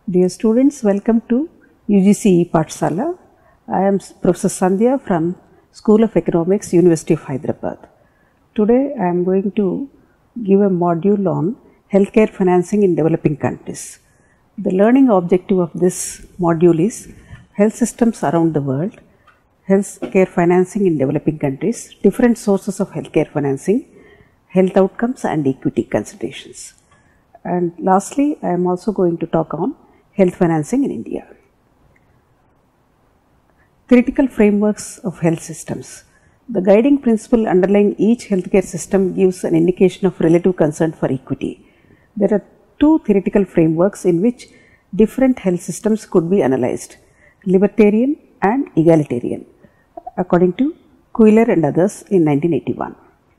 Dear students, welcome to UGC Pathshala. I am Professor Sandhya from School of Economics, University of Hyderabad. Today I am going to give a module on healthcare financing in developing countries. The learning objective of this module is health systems around the world, healthcare financing in developing countries, different sources of healthcare financing, health outcomes and equity considerations. And lastly, I am also going to talk on health financing in India. Critical frameworks of health systems. The guiding principle underlying each healthcare system gives an indication of relative concern for equity. There are two theoretical frameworks in which different health systems could be analyzed: libertarian and egalitarian, according to Quiller and others in 1981.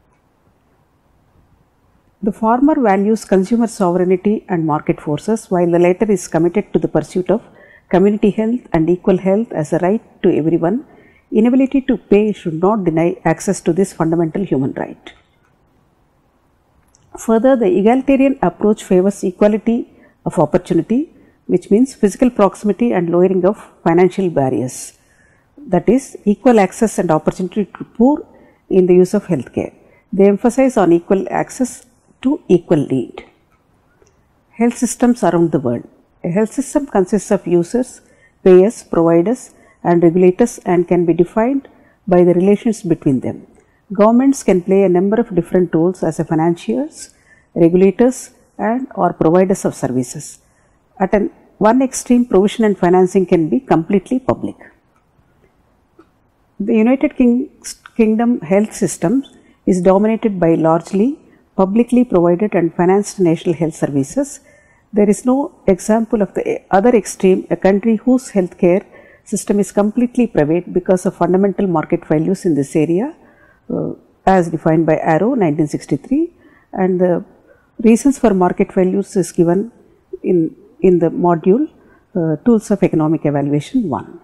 The former values consumer sovereignty and market forces, while the latter is committed to the pursuit of community health and equal health as a right to everyone. Inability to pay should not deny access to this fundamental human right. Further, the egalitarian approach favors equality of opportunity, which means physical proximity and lowering of financial barriers, that is, equal access and opportunity to poor in the use of healthcare. They emphasize on equal access to equal need. Health systems around the world. A health system consists of users, payers, providers and regulators and can be defined by the relations between them. Governments can play a number of different roles as financiers, regulators and or providers of services. At one extreme, provision and financing can be completely public. The United Kingdom health system is dominated by largely publicly provided and financed national health services. There is no example of the other extreme, a country whose healthcare system is completely private because of fundamental market values in this area, as defined by Arrow 1963, and the reasons for market values is given in the module Tools of Economic Evaluation 1.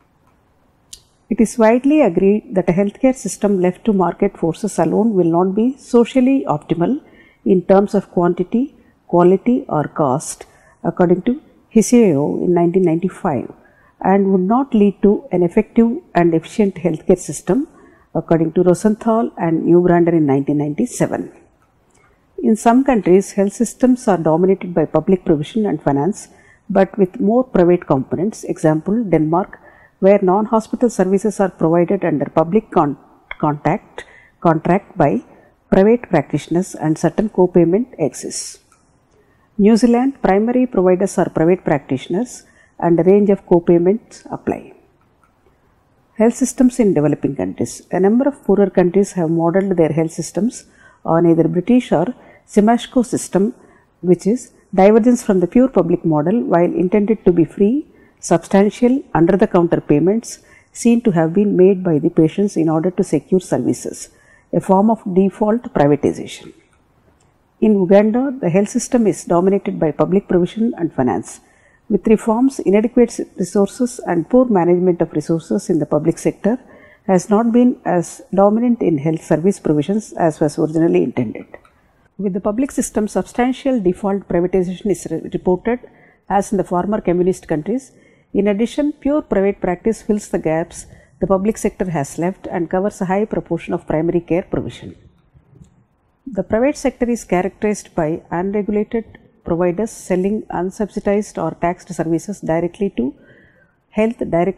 It is widely agreed that a healthcare system left to market forces alone will not be socially optimal in terms of quantity, quality or cost, according to Hiseo in 1995, and would not lead to an effective and efficient healthcare system, according to Rosenthal and Neubrander in 1997. In some countries, health systems are dominated by public provision and finance, but with more private components. Example, Denmark, where non-hospital services are provided under public contract by private practitioners and certain co-payment exists. New Zealand, primary providers are private practitioners and a range of co-payments apply. Health systems in developing countries. A number of poorer countries have modeled their health systems on either British or Semashko system, which is divergence from the pure public model while intended to be free. Substantial under-the-counter payments seen to have been made by the patients in order to secure services, a form of default privatization. In Uganda, the health system is dominated by public provision and finance. With reforms, inadequate resources and poor management of resources in the public sector has not been as dominant in health service provisions as was originally intended. With the public system, substantial default privatization is reported as in the former communist countries. In addition, pure private practice fills the gaps the public sector has left and covers a high proportion of primary care provision. The private sector is characterized by unregulated providers selling unsubsidized or taxed services directly to health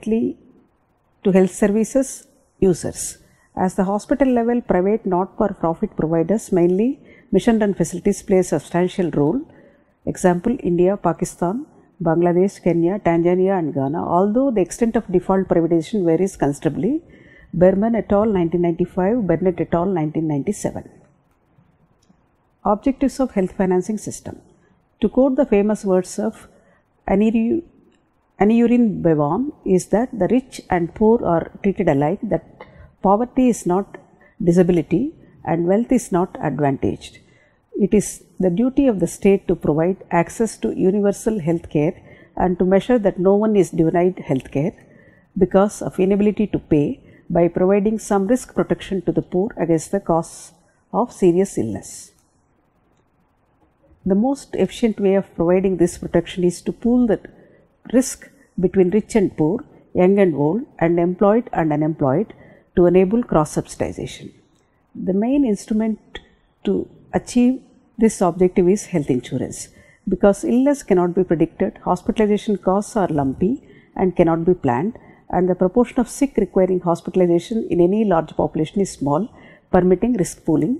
services users. As the hospital level, private not-for-profit providers, mainly mission run facilities, play a substantial role. Example, India, Pakistan, Bangladesh, Kenya, Tanzania and Ghana, although the extent of default privatization varies considerably. Berman et al. 1995, Burnett et al. 1997. Objectives of health financing system. To quote the famous words of Aneurin Bevan, is that the rich and poor are treated alike, that poverty is not disability and wealth is not advantaged. It is the duty of the state to provide access to universal health care and to measure that no one is denied health care because of inability to pay by providing some risk protection to the poor against the costs of serious illness. The most efficient way of providing this protection is to pool the risk between rich and poor, young and old, and employed and unemployed to enable cross-subsidization. The main instrument to achieve this objective is health insurance. Because illness cannot be predicted, hospitalization costs are lumpy and cannot be planned, and the proportion of sick requiring hospitalization in any large population is small, permitting risk pooling.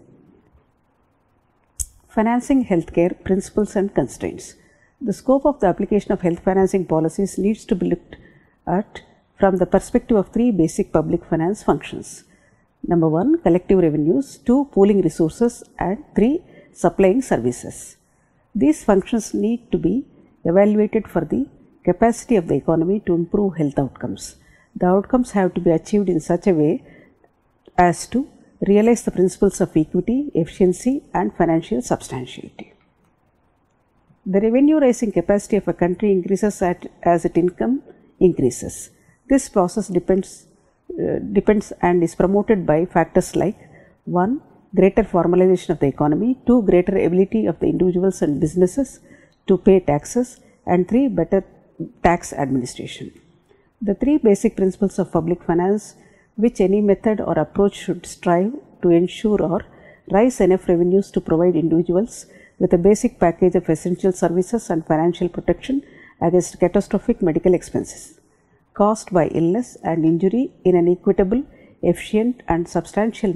Financing healthcare principles and constraints. The scope of the application of health financing policies needs to be looked at from the perspective of three basic public finance functions. Number 1, collective revenues, 2, pooling resources, and 3, supplying services. These functions need to be evaluated for the capacity of the economy to improve health outcomes. The outcomes have to be achieved in such a way as to realize the principles of equity, efficiency, and financial substantiality. The revenue raising capacity of a country increases as its income increases. This process depends and is promoted by factors like 1, greater formalization of the economy, 2, greater ability of the individuals and businesses to pay taxes, and 3, better tax administration. The three basic principles of public finance which any method or approach should strive to ensure are: raise enough revenues to provide individuals with a basic package of essential services and financial protection against catastrophic medical expenses caused by illness and injury in an equitable, efficient, and sustainable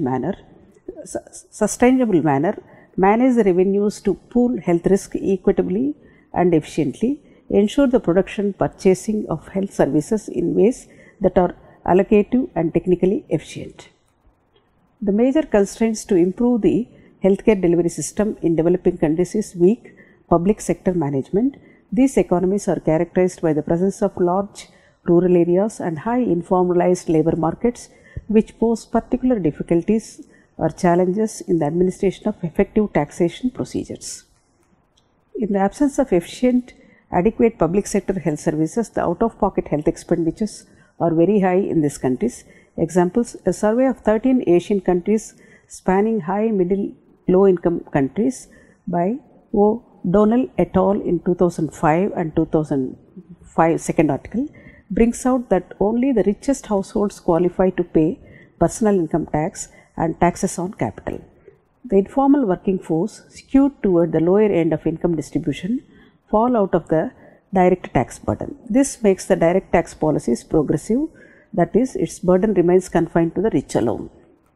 manner, manage the revenues to pool health risk equitably and efficiently, ensure the production, purchasing of health services in ways that are allocative and technically efficient. The major constraints to improve the healthcare delivery system in developing countries is weak public sector management. These economies are characterized by the presence of large rural areas and high informalized labor markets, which pose particular difficulties or challenges in the administration of effective taxation procedures. In the absence of efficient, adequate public sector health services, the out-of-pocket health expenditures are very high in these countries. Examples: a survey of 13 Asian countries spanning high, middle, low income countries by O'Donnell et al. In 2005 and 2005 second article brings out that only the richest households qualify to pay personal income tax and taxes on capital. The informal working force, skewed toward the lower end of income distribution, fall out of the direct tax burden. This makes the direct tax policies progressive, that is, its burden remains confined to the rich alone.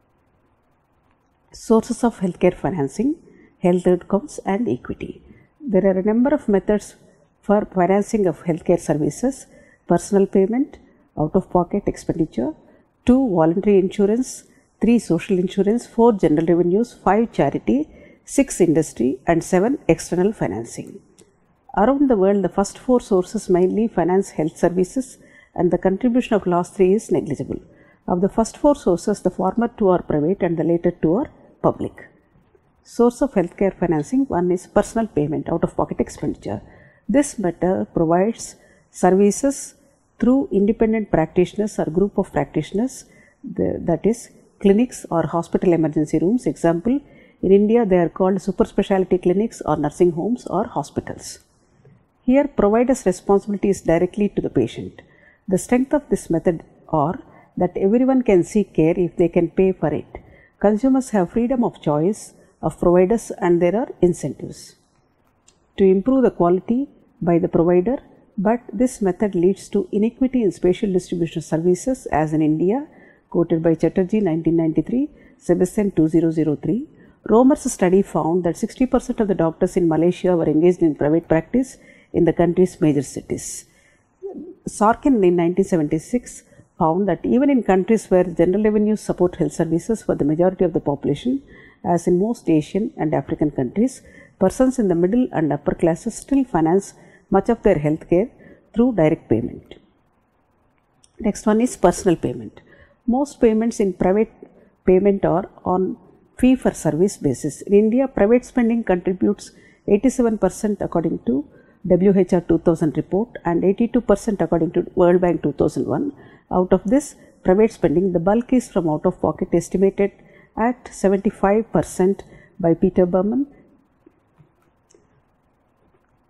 Sources of healthcare financing, health outcomes, and equity. There are a number of methods for financing of healthcare services: personal payment, out-of-pocket expenditure, 2, voluntary insurance, 3, social insurance, 4, general revenues, 5, charity, 6, industry, and 7, external financing. Around the world, the first 4 sources mainly finance health services, and the contribution of last 3 is negligible. Of the first 4 sources, the former 2 are private and the later 2 are public. Source of healthcare financing: 1 is personal payment, out-of-pocket expenditure. This method provides services through independent practitioners or group of practitioners, that is, clinics or hospital emergency rooms. Example, in India they are called super specialty clinics or nursing homes or hospitals. Here, provider's responsibility is directly to the patient. The strength of this method are that everyone can seek care if they can pay for it. Consumers have freedom of choice of providers and there are incentives to improve the quality by the provider, but this method leads to inequity in spatial distribution of services, as in India, quoted by Chatterjee 1993, Sebastian 2003. Romer's study found that 60% of the doctors in Malaysia were engaged in private practice in the country's major cities. Sorkin in 1976 found that even in countries where general revenues support health services for the majority of the population, as in most Asian and African countries, persons in the middle and upper classes still finance much of their health care through direct payment. Next one is personal payment. Most payments in private payment are on fee for service basis. In India, private spending contributes 87% according to WHO 2000 report and 82% according to World Bank 2001. Out of this private spending, the bulk is from out of pocket, estimated at 75% by Peter Berman.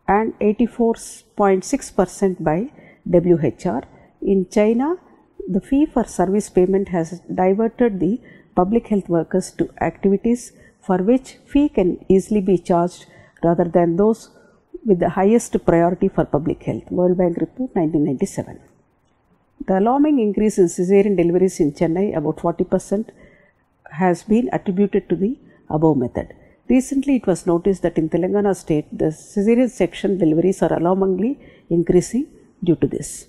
and 84.6% by WHR. In China, the fee for service payment has diverted the public health workers to activities for which fee can easily be charged rather than those with the highest priority for public health. World Bank Report 1997. The alarming increase in cesarean deliveries in Chennai, about 40%, has been attributed to the above method. Recently, it was noticed that in Telangana state, the cesarean section deliveries are alarmingly increasing due to this.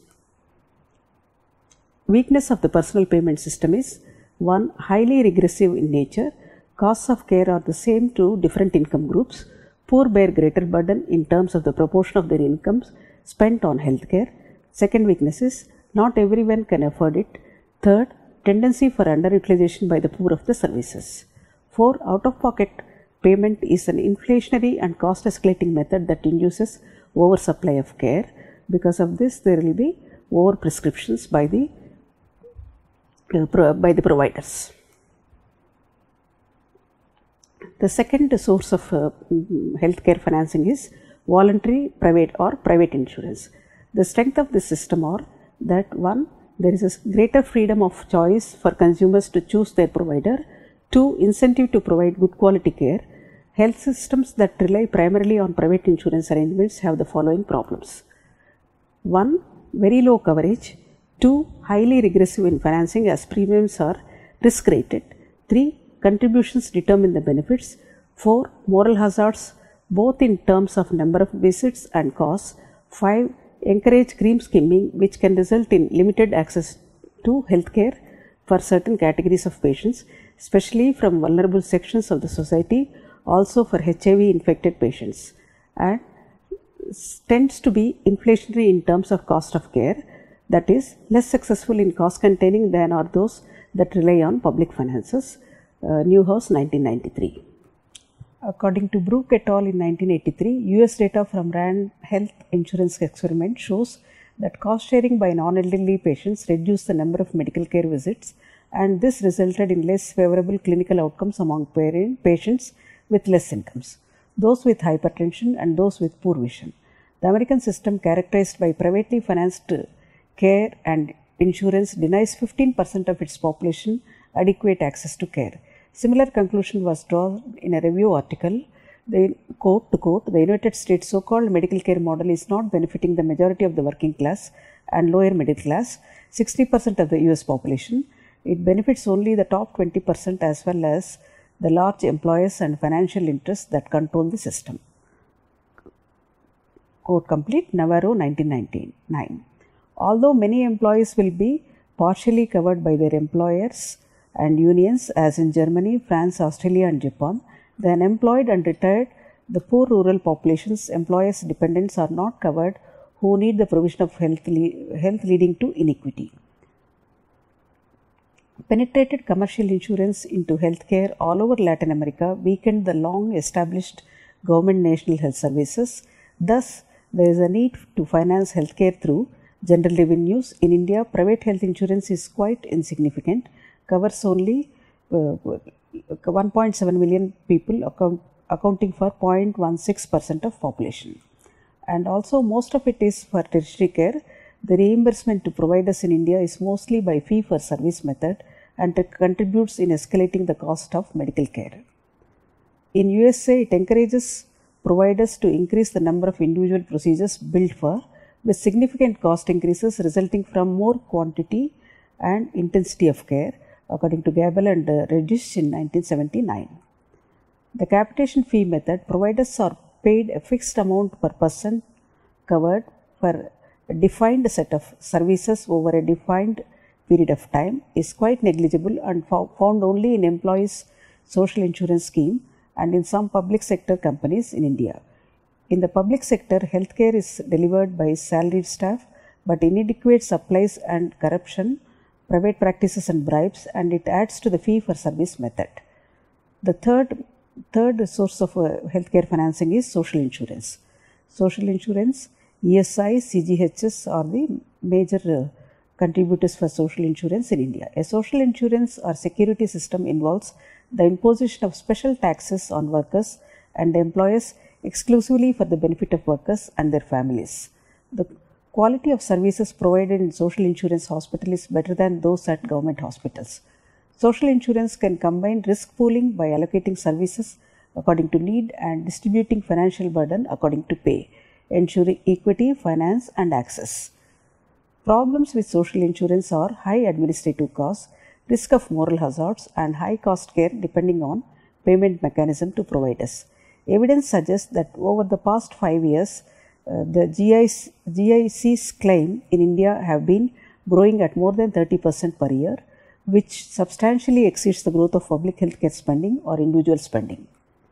Weakness of the personal payment system is 1. Highly regressive in nature. Costs of care are the same to different income groups. Poor bear greater burden in terms of the proportion of their incomes spent on healthcare. Second weakness is not everyone can afford it. Third, tendency for underutilization by the poor of the services. 4. Out-of-pocket payment is an inflationary and cost escalating method that induces oversupply of care. Because of this, there will be over prescriptions by the providers. The second source of healthcare financing is voluntary private or private insurance. The strength of this system are that 1. There is a greater freedom of choice for consumers to choose their provider. 2. Incentive to provide good quality care. Health systems that rely primarily on private insurance arrangements have the following problems. 1. Very low coverage. 2. Highly regressive in financing as premiums are risk rated. 3. Contributions determine the benefits. 4. Moral hazards both in terms of number of visits and costs. 5. Encourage cream skimming, which can result in limited access to healthcare for certain categories of patients, especially from vulnerable sections of the society, also for HIV infected patients, and tends to be inflationary in terms of cost of care, that is less successful in cost containing than are those that rely on public finances. Newhouse 1993. According to Brook et al. In 1983, US data from RAND Health Insurance Experiment shows that cost sharing by non-elderly patients reduced the number of medical care visits, and this resulted in less favorable clinical outcomes among patients with less incomes, those with hypertension and those with poor vision. The American system, characterized by privately financed care and insurance, denies 15% of its population adequate access to care. Similar conclusion was drawn in a review article. The quote to quote, the United States so-called medical care model is not benefiting the majority of the working class and lower middle class, 60% of the US population. It benefits only the top 20% as well as the large employers and financial interests that control the system. Quote complete, Navarro 1999. Although many employees will be partially covered by their employers and unions, as in Germany, France, Australia and Japan, the unemployed and retired, the poor rural populations, employers' dependents are not covered who need the provision of health leading to inequity. Penetrated commercial insurance into healthcare all over Latin America weakened the long established government national health services. Thus, there is a need to finance healthcare through general revenues. In India, private health insurance is quite insignificant, covers only 1.7 million people, accounting for 0.16% of population. And also most of it is for tertiary care. The reimbursement to providers in India is mostly by fee for service method and it contributes in escalating the cost of medical care. In USA, it encourages providers to increase the number of individual procedures billed for, with significant cost increases resulting from more quantity and intensity of care, according to Gabel and Reddish in 1979. The capitation fee method, providers are paid a fixed amount per person covered for a defined set of services over a defined period of time, is quite negligible and found only in employees' social insurance scheme and in some public sector companies in India. In the public sector, healthcare is delivered by salaried staff, but inadequate supplies and corruption, private practices and bribes, and it adds to the fee for service method. The third source of healthcare financing is social insurance. Social insurance, ESI, CGHS are the major contributors for social insurance in India. A social insurance or security system involves the imposition of special taxes on workers and employers exclusively for the benefit of workers and their families. The quality of services provided in social insurance hospital is better than those at government hospitals. Social insurance can combine risk pooling by allocating services according to need and distributing financial burden according to pay, ensuring equity, finance and access. Problems with social insurance are high administrative costs, risk of moral hazards and high cost care depending on payment mechanism to providers. Evidence suggests that over the past 5 years, the GIC's claim in India have been growing at more than 30% per year, which substantially exceeds the growth of public healthcare spending or individual spending.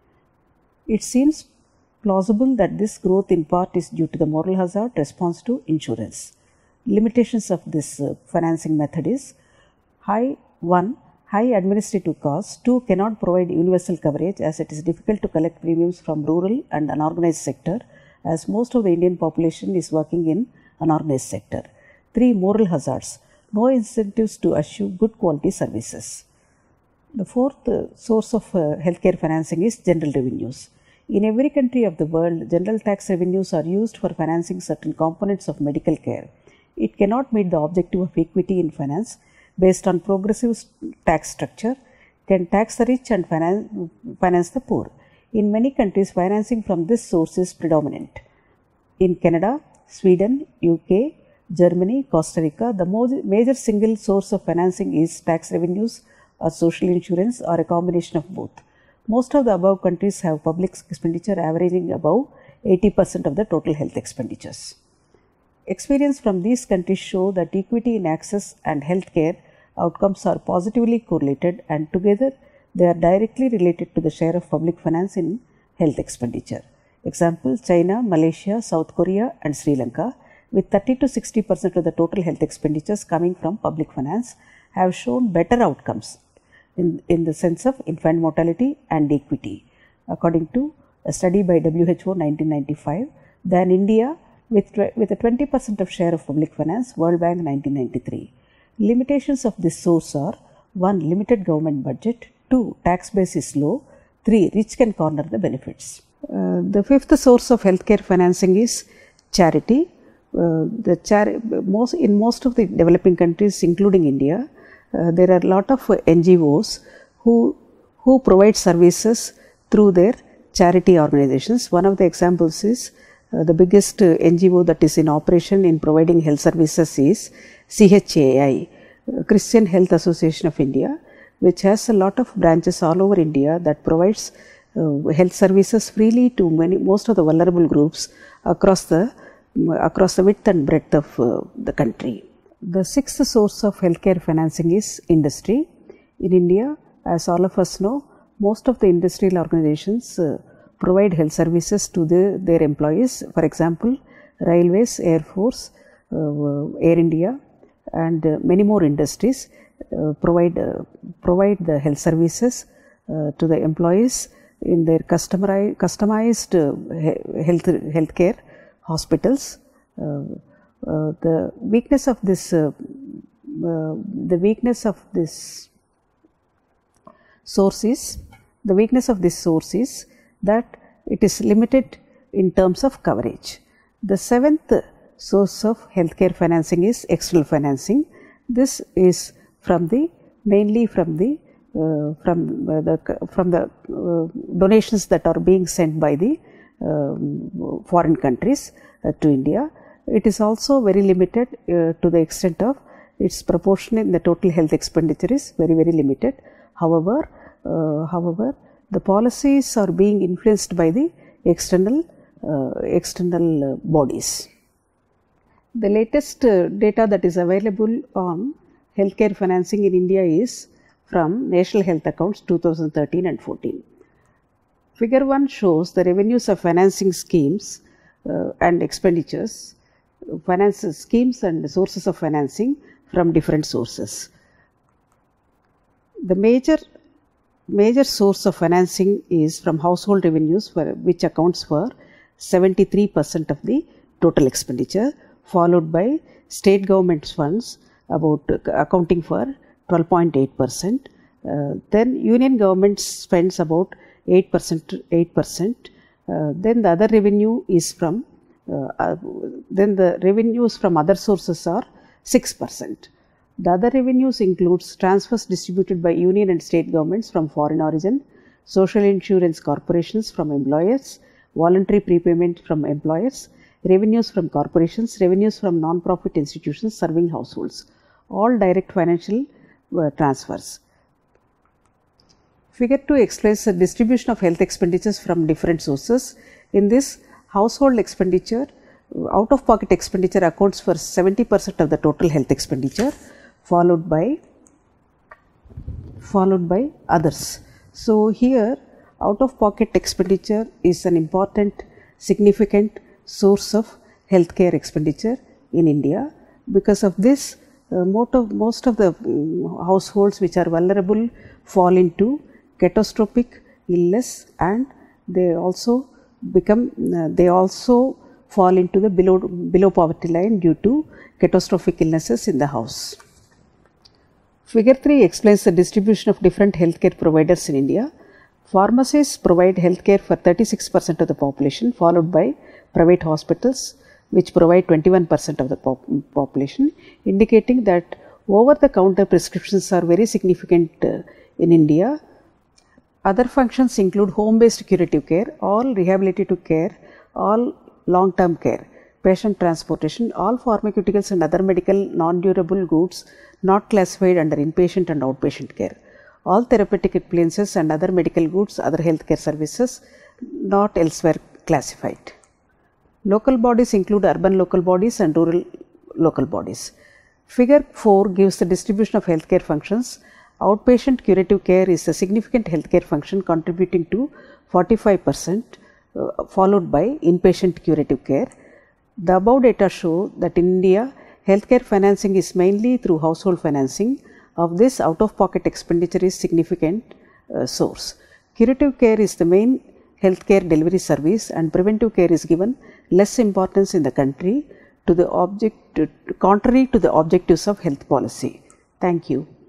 It seems plausible that this growth in part is due to the moral hazard response to insurance. Limitations of this financing method is high administrative costs, 2 cannot provide universal coverage as it is difficult to collect premiums from rural and unorganized sector as most of the Indian population is working in unorganized sector. 3 moral hazards, no incentives to assure good quality services. The fourth source of healthcare financing is general revenues. In every country of the world, general tax revenues are used for financing certain components of medical care. It cannot meet the objective of equity in finance based on progressive tax structure, can tax the rich and finance the poor. In many countries, financing from this source is predominant. In Canada, Sweden, UK, Germany, Costa Rica, the major single source of financing is tax revenues or social insurance or a combination of both. Most of the above countries have public expenditure averaging above 80% of the total health expenditures. Experience from these countries show that equity in access and healthcare outcomes are positively correlated and together they are directly related to the share of public finance in health expenditure. Example, China, Malaysia, South Korea and Sri Lanka with 30 to 60% of the total health expenditures coming from public finance have shown better outcomes in the sense of infant mortality and equity according to a study by WHO 1995 than India with a 20% of share of public finance, World Bank 1993. Limitations of this source are 1. Limited government budget, 2. Tax base is low, 3. Rich can corner the benefits. The fifth source of healthcare financing is charity. In most of the developing countries including India, there are a lot of NGOs who provide services through their charity organizations. One of the examples is the biggest NGO that is in operation in providing health services is CHAI, Christian Health Association of India, which has a lot of branches all over India that provides health services freely to most of the vulnerable groups across the width and breadth of the country. The sixth source of healthcare financing is industry. In India, as all of us know, most of the industrial organizations provide health services to their employees. For example, Railways, Air Force, Air India and many more industries provide the health services to the employees in their customized healthcare hospitals. The weakness of this source is that it is limited in terms of coverage. The seventh source of healthcare financing is external financing. This is mainly from the donations that are being sent by the foreign countries to India. It is also very limited to the extent of its proportion in the total health expenditure is very limited. However, the policies are being influenced by the external bodies. The latest data that is available on healthcare financing in India is from National Health Accounts 2013 and 14. Figure 1 shows the revenues of financing schemes and expenditures, finance schemes and sources of financing from different sources. The major source of financing is from household revenues, which accounts for 73% of the total expenditure, followed by state government funds accounting for 12.8%. Then union government spends about 8%, Then the other revenue is from, then the revenues from other sources are 6%. The other revenues includes transfers distributed by union and state governments from foreign origin, social insurance corporations from employers, voluntary prepayment from employers, revenues from corporations, revenues from non-profit institutions serving households, all direct financial transfers. Figure 2 explains the distribution of health expenditures from different sources. In this, household expenditure, out-of-pocket expenditure accounts for 70% of the total health expenditure, followed by others. So here out-of-pocket expenditure is an important, significant source of healthcare expenditure in India. Because of this, most of the households which are vulnerable fall into catastrophic illness, and they also fall into the below poverty line due to catastrophic illnesses in the house. Figure 3 explains the distribution of different healthcare providers in India. Pharmacies provide healthcare for 36% of the population, followed by private hospitals, which provide 21% of the population, indicating that over-the-counter prescriptions are very significant in India. Other functions include home-based curative care, all rehabilitative care, all long-term care, patient transportation, all pharmaceuticals and other medical non-durable goods not classified under inpatient and outpatient care, all therapeutic appliances and other medical goods, other healthcare services not elsewhere classified. Local bodies include urban local bodies and rural local bodies. Figure 4 gives the distribution of healthcare functions. Outpatient curative care is a significant healthcare function contributing to 45%, followed by inpatient curative care. The above data show that in India, healthcare financing is mainly through household financing. Of this, out-of-pocket expenditure is significant source. Curative care is the main healthcare delivery service, and preventive care is given less importance in the country contrary to the objectives of health policy. Thank you.